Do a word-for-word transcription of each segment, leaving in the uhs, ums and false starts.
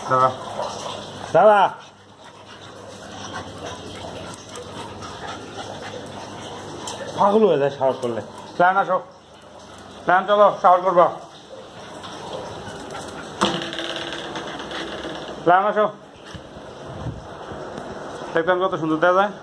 দাদা দাদা পাগল হয়ে যায় শাওয়ার করলে। প্ল্যান আসো, প্ল্যান চলো শাওয়ার করবো। প্ল্যান আসো, দেখতাম কত সুন্দর দেখা যায়।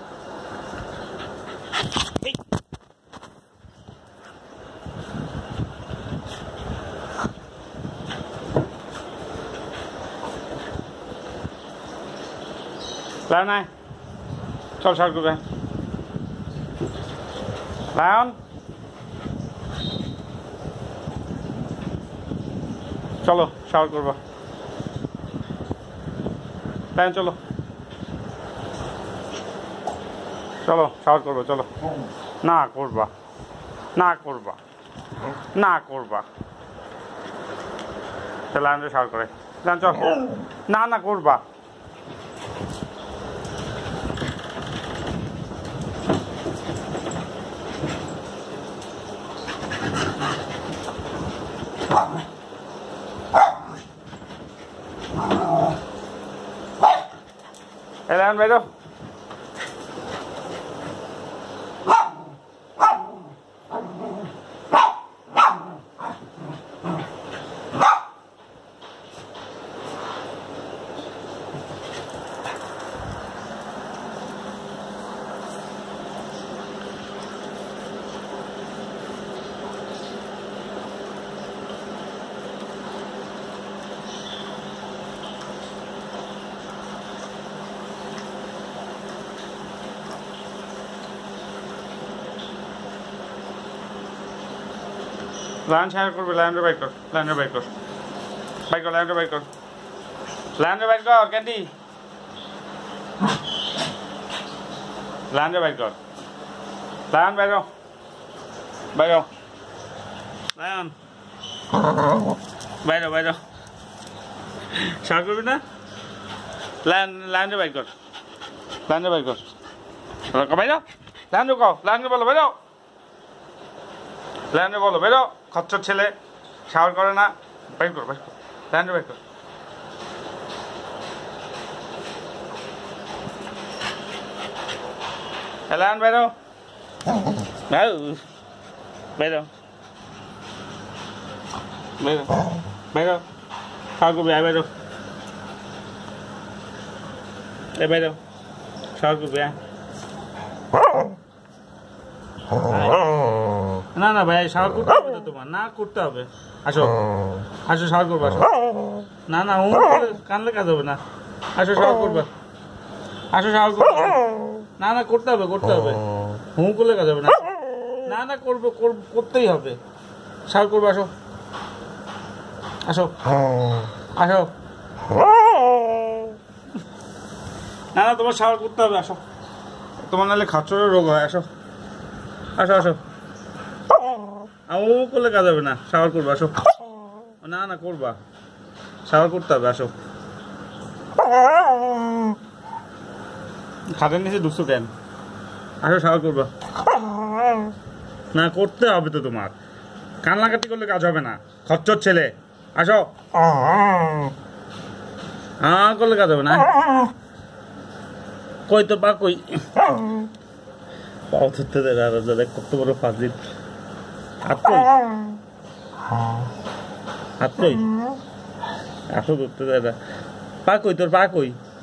প্ল্যান নাই, চল শাওয়ার করবে। লায়ন চলো শাওয়ার করবো। প্ল্যান চলো চলো শাওয়ার করবো চলো। না করবা, না করবা, না করবা। লায়ন শাওয়ার করে লায়ন চল। না না করবা। Elan বাইরো। লায়ন শেয়ার করবে। লায়নরে বাইক কর, লায়নরে বাইক কর, বাইক কর, লায়নরে বাইক কর, লায়নরে বাইক কর। ক্যান্ডি লায়নরে বাইক কর। লায়ন বাইরো, বাইরো, লায়ন বাইরো, বাইরো। শেয়ার করবি না? লায়ন লায়নরে বাইক কর, লায়নরে বাইক কর, বাইরো। লায়নরে কও, লায়নরে বলো বাইরো, লায়নরে বলো বেরো। খচ্চর ছেলে শাওয়ার করে না। বাইক কর, বাইক কর, লায়নরে বাইক কর। লায়ন বাইরো, বাইরো, বাইরো, বাইরো। শাওয়ার করবি, আয় বাইরো, এ বাইরো, শাওয়ার করবি আয়। না না ভাই শাওয়ার করতে হবে তো তোমার, না করতে হবে। আসো আসো শাওয়ার করবো, আসো। না না ও কানলে কাজ হবে না। আসো শাওয়ার করবা, আসো শাওয়ার করবা। না না করতে হবে, করতে হবে। হুঁ করলে কাজ হবে না। না না করবো, করতেই হবে। শাওয়ার করবো, আসো আসো আসো। না না তোমার শাওয়ার করতে হবে, আসো। তোমার নাহলে খাচ্চরের রোগ হয়। আসো আসো আসো। ও করলে কাজ হবে না, শাওয়ার করবো, আসো। না না করবা, শাওয়ার করতে হবে, আসো। খাটের নিচে ঢুকছো কেন? আসো শাওয়ার করবা। না করতে হবে তো তোমার, কান্নাকাটি করলে কাজ হবে না। খচ্চর ছেলে, আসো। হ্যাঁ করলে কাজ হবে না। কই তোর পা কই? পাও ধরতে দেয় দেখ কত বড় ফাজিল। হাত কই? হাত কই? আসো ধরতে দেয়। পা কই তোর, পা কই?